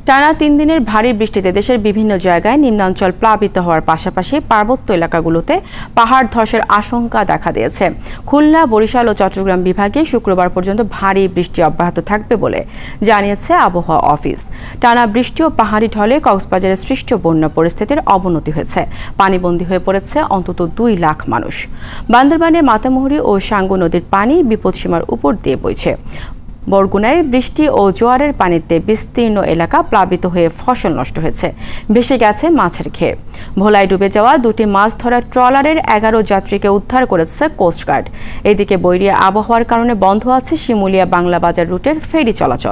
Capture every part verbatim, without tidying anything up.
টানা তিন দিনের ভারী বৃষ্টিতে দেশের বিভিন্ন জায়গায় নিম্নাঞ্চল প্লাবিত হওয়ার পাশাপাশি পার্বত্য এলাকাগুলোতে পাহাড় ধসের আশঙ্কা দেখা দিয়েছে। খুলনা, বরিশাল ও চট্টগ্রাম বিভাগে শুক্রবার পর্যন্ত ভারী বৃষ্টি অব্যাহত থাকবে বলে জানিয়েছে আবহাওয়া অফিস। টানা বৃষ্টি ও পাহাড়ি ঢলে কক্সবাজারে সৃষ্ট বন্যা পরিস্থিতির অবনতি হয়েছে। পানিবন্দী হয়ে পড়েছে অন্তত দুই লাখ মানুষ। বান্দরবানে মাতামুহুরী ও সাঙ্গু নদীর পানি বিপদসীমার উপর দিয়ে বইছে। বরগুনায় বৃষ্টি ও জোয়ারের পানিতে বিস্তীর্ণ এলাকা প্লাবিত হয়ে ফসল নষ্ট হয়েছে, ভেসে গেছে মাছের ঘের। ভোলায় ডুবে যাওয়া দুটি মাছ ধরার ট্রলারের এগারো যাত্রীকে উদ্ধার করেছে কোস্টগার্ড। এদিকে বৈরী আবহাওয়ার কারণে বন্ধ আছে শিমুলিয়া বাংলা বাজার রুটের ফেরি চলাচল।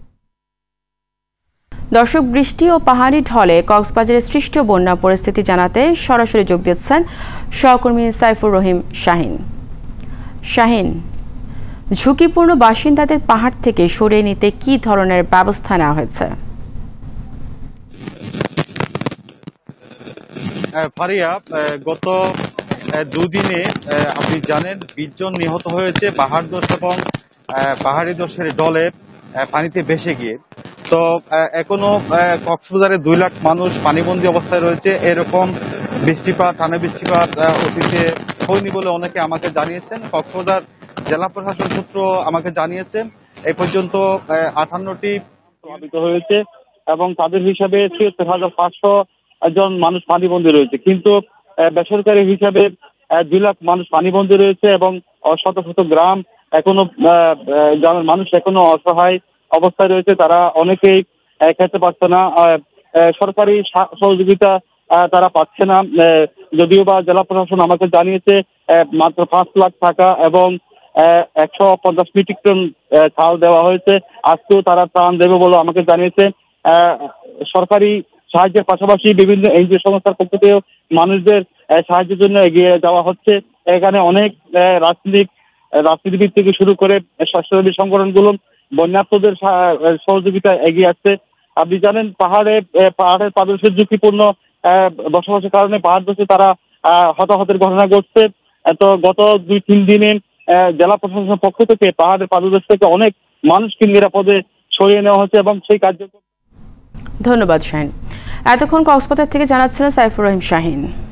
দর্শক, বৃষ্টি ও পাহাড়ি ঢলে কক্সবাজারে সৃষ্ট বন্যা পরিস্থিতি জানাতে সরাসরি যোগ দিচ্ছেন সহকর্মী সাইফুর রহিম শাহিন। শাহিন, ঝুঁকিপূর্ণ বাসিন্দাদের পাহাড় থেকে সরিয়ে নিতে কি ধরনের ব্যবস্থা নেওয়া হয়েছে? ফারিয়া, গত দুদিনে আপনি জানেন বিশ জন নিহত হয়েছে পাহাড় ধস এবং পাহাড়ি ধসের ডলে পানিতে ভেসে গিয়ে। তো এখনো কক্সবাজারে দুই লাখ মানুষ পানিবন্দী অবস্থায় রয়েছে। এরকম বৃষ্টিপাত, টানা বৃষ্টিপাত অতীতে হয়নি বলে অনেকে আমাকে জানিয়েছেন। কক্সবাজার জেলা প্রশাসন সূত্র আমাকে জানিয়েছে এই পর্যন্ত আটান্নটি প্রভাবিত হয়েছে এবং তাদের হিসাবে ছিয়াত্তর হাজার পাঁচশো জন মানুষ পানিবন্দী রয়েছে। কিন্তু বেসরকারি হিসাবে দুই লাখ মানুষ পানিবন্দী রয়েছে এবং শত শত গ্রাম এখনো গ্রামের মানুষ এখনো অসহায় অবস্থায় রয়েছে। তারা অনেকেই খেতে পারছে না, সরকারি সহযোগিতা তারা পাচ্ছে না। যদিও বা জেলা প্রশাসন আমাকে জানিয়েছে মাত্র পাঁচ লাখ টাকা এবং একশো পঞ্চাশ মেট্রিক টন চাল দেওয়া হয়েছে। আজকেও তারা ত্রাণ দেবে বলে আমাকে জানিয়েছে। সরকারি সাহায্যের পাশাপাশি বিভিন্ন এনজিও সংস্থার পক্ষ থেকেও মানুষদের সাহায্যের জন্য এগিয়ে যাওয়া হচ্ছে। এখানে অনেক রাজনৈতিক রাজনীতিবিদ থেকে শুরু করে স্বাস্থ্যসেবী সংগঠনগুলো বন্যার্তদের সহযোগিতা এগিয়ে আসছে। আপনি জানেন পাহাড়ে পাহাড়ের পাদদেশের ঝুঁকিপূর্ণ বসবাসের কারণে পাহাড় ধসে তারা হতাহতের ঘটনা ঘটছে। তো গত দুই তিন দিনে জেলা প্রশাসনের পক্ষ থেকে পাহাড়ের পাদদেশ থেকে অনেক মানুষকে নিরাপদে সরিয়ে নেওয়া হচ্ছে এবং সেই কার্যক্রম। ধন্যবাদ শাহিন। এতক্ষণ কক্সবাজার থেকে জানাচ্ছিলেন সাইফুর রহিম শাহিন।